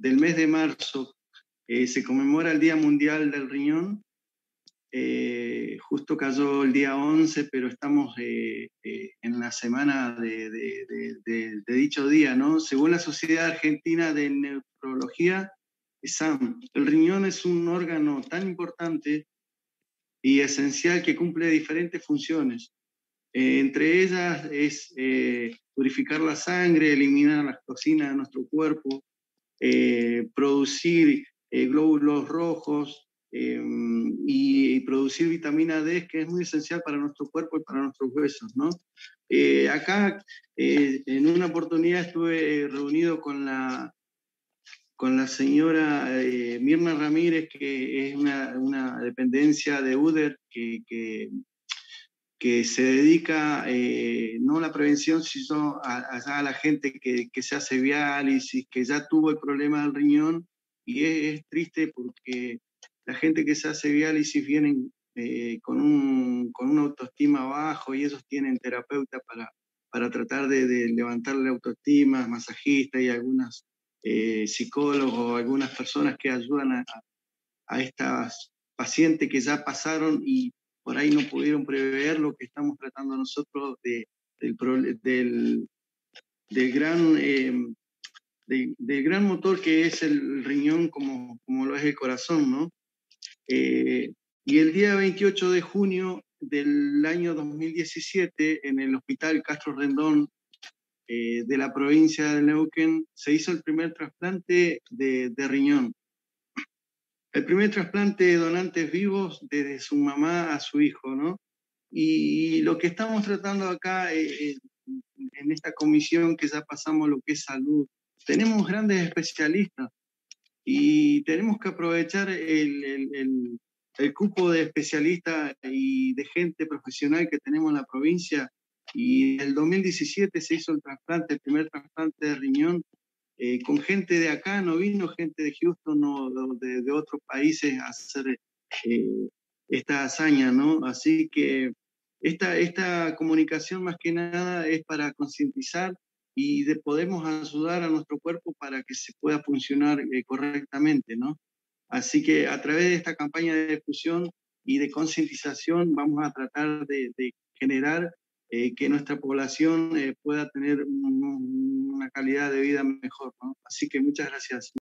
del mes de marzo se conmemora el Día Mundial del Riñón. Justo cayó el día 11, pero estamos en la semana de dicho día, ¿no? Según la Sociedad Argentina de Nefrología, SAM, el riñón es un órgano tan importante y esencial que cumple diferentes funciones. Entre ellas es purificar la sangre, eliminar las toxinas de nuestro cuerpo, producir glóbulos rojos y producir vitamina D, que es muy esencial para nuestro cuerpo y para nuestros huesos, ¿no? Acá, en una oportunidad estuve reunido con la señora Mirna Ramírez, que es una dependencia de UDER que se dedica no a la prevención, sino a la gente que se hace diálisis, que ya tuvo el problema del riñón, y es triste porque la gente que se hace diálisis vienen con una autoestima bajo, y ellos tienen terapeuta para tratar de levantar la autoestima, masajistas y algunas psicólogos o algunas personas que ayudan a estas pacientes que ya pasaron y por ahí no pudieron prever lo que estamos tratando nosotros del gran motor que es el riñón, como lo es el corazón, ¿no? Y el día 28 de junio del año 2017, en el Hospital Castro Rendón de la provincia de Neuquén, se hizo el primer trasplante de riñón. El primer trasplante de donantes vivos desde su mamá a su hijo, ¿no? Y lo que estamos tratando acá en esta comisión, que ya pasamos lo que es salud, tenemos grandes especialistas y tenemos que aprovechar el cupo de especialistas y de gente profesional que tenemos en la provincia. Y en el 2017 se hizo el primer trasplante de riñón con gente de acá, no vino gente de Houston o de otros países a hacer esta hazaña, ¿no? Así que esta comunicación más que nada es para concientizar y podemos ayudar a nuestro cuerpo para que se pueda funcionar correctamente, ¿no? Así que a través de esta campaña de difusión y de concientización vamos a tratar de generar que nuestra población pueda tener una calidad de vida mejor, ¿no? Así que muchas gracias.